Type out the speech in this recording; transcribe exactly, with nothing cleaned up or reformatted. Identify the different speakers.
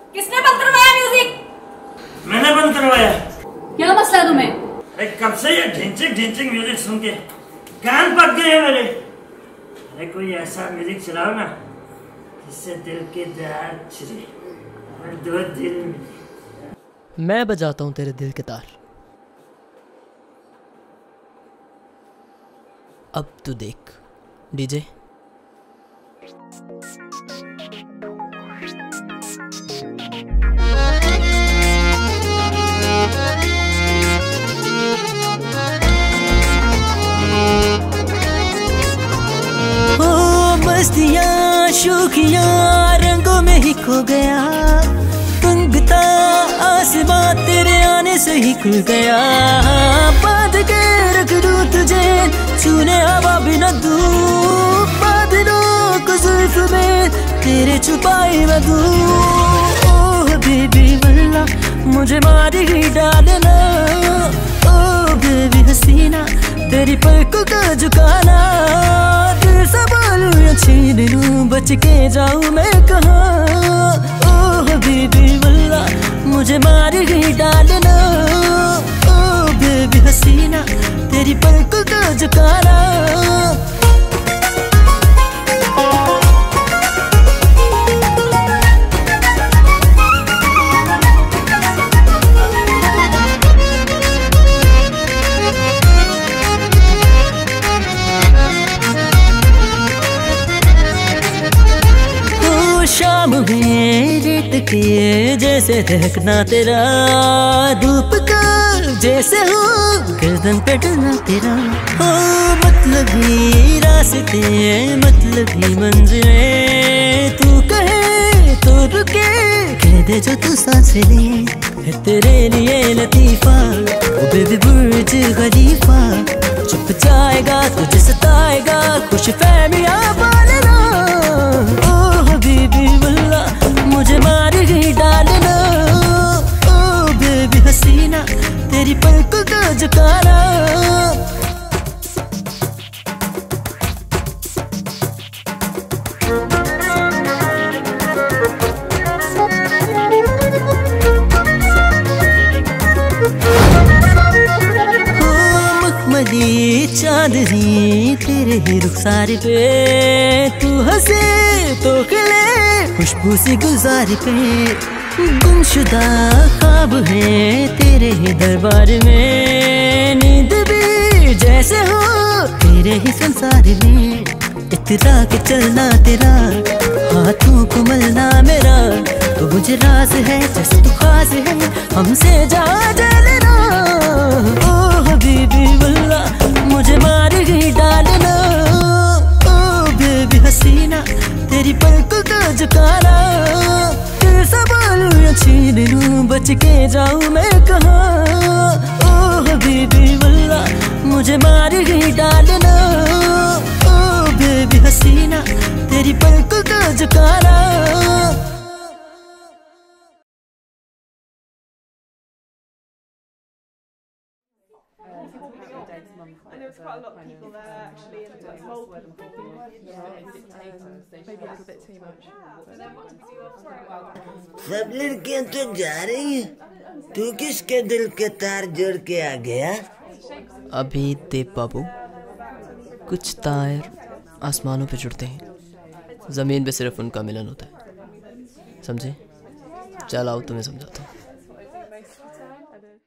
Speaker 1: किसने बंद करवाया म्यूजिक?
Speaker 2: मैंने बंद करवाया।
Speaker 1: क्या मसला है तुम्हें?
Speaker 2: अरे कब से ये ढिंचिक ढिंचिक म्यूजिक सुन के कान पक गए हैं मेरे। अरे कोई ऐसा म्यूजिक चलाओ ना जिससे दिल के दर्द छिड़े और दो दिल मिले।
Speaker 3: मैं बजाता हूँ तेरे दिल के तार, अब तू देख डीजे।
Speaker 4: मस्तियाँ शौकियाँ रंगों में ही खो गया, तंगता आसमां तेरे आने से ही खुल गया। बांध के रख दूँ तुझे छूने हवा भी न दूँ, बादलों को जुल्फ में तेरे छुपाए मैं दूँ। ओह बेबी वल्ला मुझे मार ही डालना, ओह बेबी हसीना तेरी पलकों का झुकाना। दिल संभालूं या छीन लूं बच के जाऊं मैं कहाँ। ओह बेबी वल्ला मुझे मार ही डालना, ओह बेबी हसीना तेरी पलकों का झुकाना। शाम में रेत के जैसे दहकना तेरा, धूप का जैसे हो गर्दन पे डलना तेरा। हो मतलबी रास्ते मतलबी मंजिलें, तू कहे तो रुके कह दे जो तू सांसें ले। है तेरे लिए लतीफा ओ बेबी बुर्ज खलीफा, चुप जाएगा तुझे सताएगा खुश फहमियां पालना। ओह बेबी वल्ला मुझे मार ही डालना, ओह बेबी हसीना तेरी पलकों का झुकाना। चांदनी तेरे ही रुखसार पे, तू हंसे तो खिले खुशबू सी गुलजार पे। गुमशुदा ख्वाब है तेरे ही दरबार में, नींद भी जैसे हो तेरे ही संसार में। इतरा के चलना तेरा हाथों को मलना मेरा, तो मुझे राज है जैसे तू खास है हमसे जा जलना। ओह बेबी वल्ला मुझे मार ही डालना, ओह बेबी हसीना तेरी पलकों का झुकाना। दिल संभालूं या छीन लूं बच के जाऊं मैं कहाँ। ओह बेबी वल्ला मुझे मार ही डालना, ओह बेबी हसीना तेरी पलकों का झुकाना।
Speaker 5: I know it's quite a lot of people there actually, and it's multiple people. Maybe a little bit too much.
Speaker 6: सब लड़कियां तो जा रही हैं, तू किसके दिल के तार जोड़ के आ गया?
Speaker 3: अभी देव बाबू, कुछ तार आसमानों पे जुड़ते हैं, ज़मीन पे सिर्फ उनका मिलन होता है, समझे? चल आओ तुम्हें समझाता हूँ।